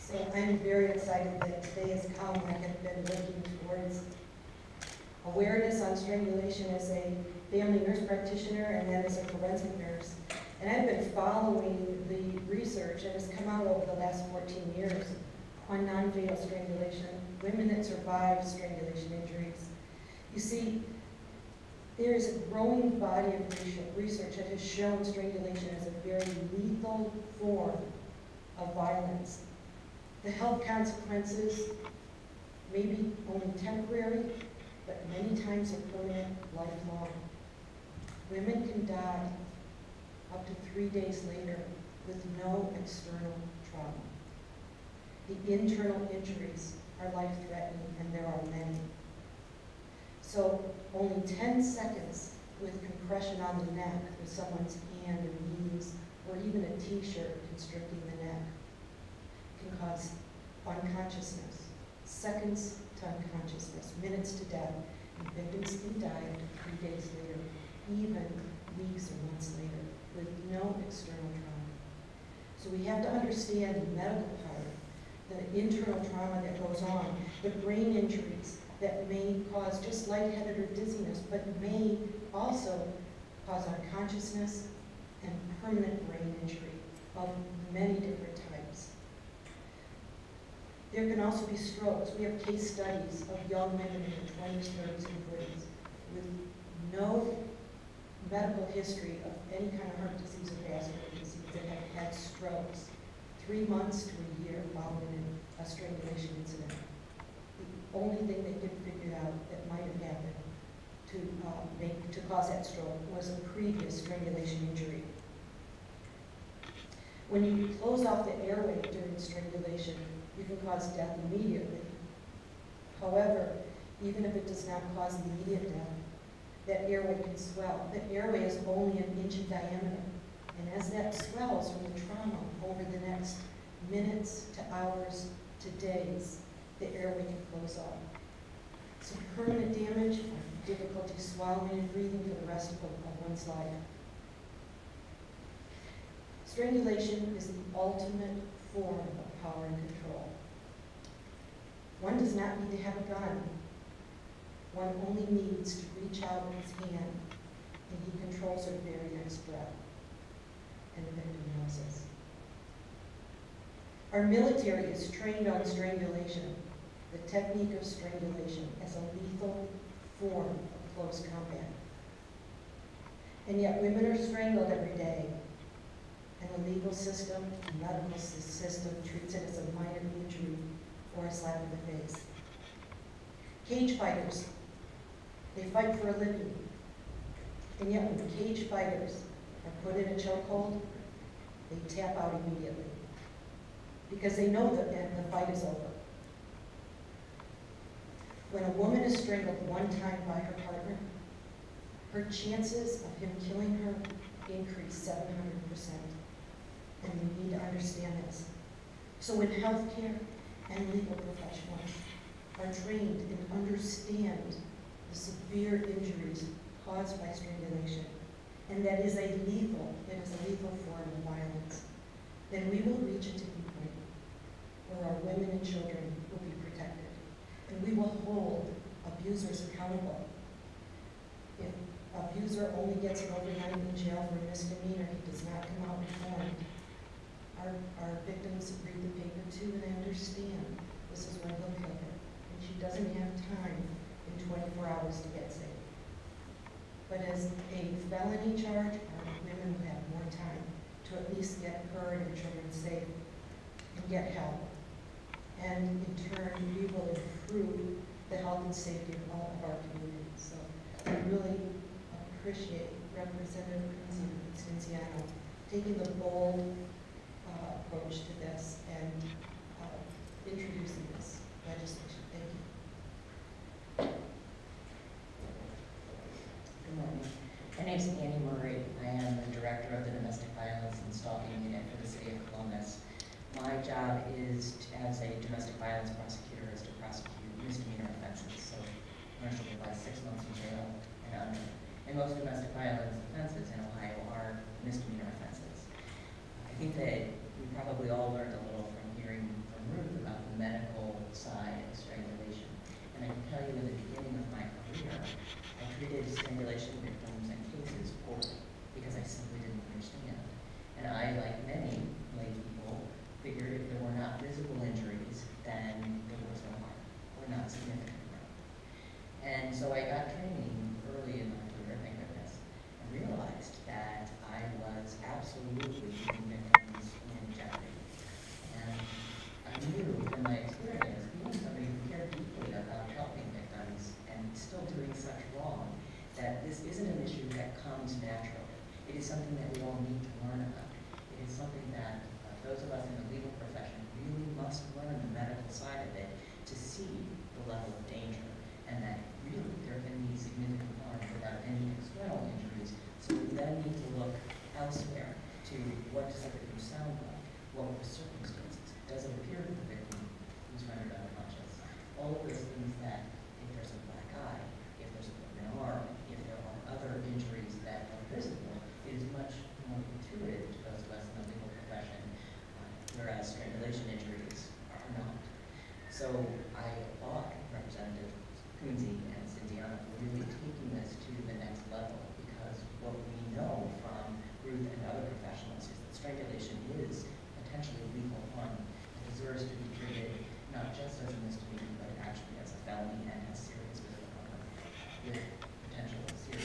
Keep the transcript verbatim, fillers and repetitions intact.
So I'm very excited that today has come. I have been working towards awareness on strangulation as a family nurse practitioner and then as a forensic nurse. And I've been following the research that has come out over the last fourteen years on non-fatal strangulation, women that survive strangulation injuries. You see, there is a growing body of research that has shown strangulation as a very lethal form of violence. The health consequences may be only temporary, but many times are permanent, lifelong. Women can die up to three days later with no external trauma. The internal injuries are life-threatening, and there are many. So only ten seconds with compression on the neck with someone's hand or knees, or even a t-shirt constricting the neck, can cause unconsciousness, seconds to unconsciousness, minutes to death, and victims can die up to three days later, even weeks or months later, with no external trauma. So we have to understand the medical part, the internal trauma that goes on, the brain injuries that may cause just lightheaded or dizziness, but may also cause unconsciousness and permanent brain injury of many different types. There can also be strokes. We have case studies of young women in their twenties, thirties, and forties with no medical history of any kind of heart disease or vascular disease that have had strokes three months to a year following a strangulation incident. The only thing they could figure out that might have happened to uh, make to cause that stroke was a previous strangulation injury. When you close off the airway during strangulation, you can cause death immediately. However, even if it does not cause immediate death, that airway can swell. The airway is only an inch in diameter, and as that swells from the trauma over the next minutes to hours to days, the airway can close off. Some permanent damage, difficulty swallowing and breathing for the rest of, of one's life. Strangulation is the ultimate form of power and control. One does not need to have a gun. One only needs to reach out with his hand, and he controls her very next breath. And the victim knows this. Our military is trained on strangulation, the technique of strangulation, as a lethal form of close combat. And yet women are strangled every day, and the legal system, the medical system treats it as a minor injury or a slap in the face. Cage fighters, they fight for a living. And yet when cage fighters are put in a chokehold, they tap out immediately because they know that the fight is over. When a woman is strangled one time by her partner, her chances of him killing her increase seven hundred percent. And we need to understand this. So when healthcare and legal professionals are trained and understand the severe injuries caused by strangulation, and that is a lethal, it is a lethal form of violence, then we will reach a tipping point where our women and children will be protected. And we will hold abusers accountable. If an abuser only gets an overnight in jail for a misdemeanor, he does not come out reformed. Our, our victims read the paper too, and they understand this is when he'll kill her. And she doesn't have time in twenty-four hours to get safe. But as a felony charge, our women will have more time to at least get her and her children safe and get help. And in turn, we will improve the health and safety of all of our communities. So I really appreciate Representative Kunze and Stinziano taking the bold uh, approach to this and uh, introducing this legislation. Thank you. Good morning. My name is Annie Murray. I am the Director of the Domestic Violence and Stalking Unit for the City of Columbus. My job is, to, as a domestic violence prosecutor, is to prosecute misdemeanor offenses. So usually by six months in jail and under. And most domestic violence offenses in Ohio are misdemeanor offenses. I think that we probably all learned a little from hearing from Ruth Kunze and Stinziano for really taking this to the next level, because what we know from Ruth and other professionals is that strangulation is potentially a lethal harm and deserves to be treated not just as a misdemeanor, but actually as a felony and as serious physical harm with potential serious